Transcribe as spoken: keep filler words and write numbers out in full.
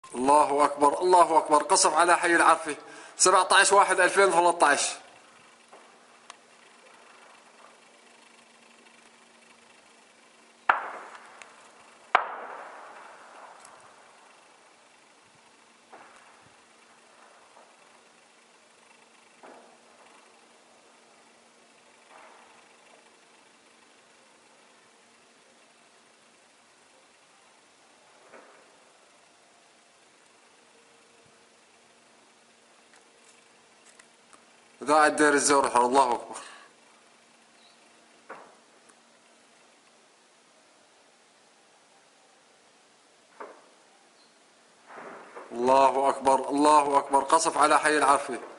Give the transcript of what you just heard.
الله أكبر الله أكبر. قصف على حي العرفة سبعة عشر واحد ألفين وثلاثة عشر. إذاعة دير الزور الحر. الله أكبر. الله أكبر الله أكبر. قصف على حي العرفة.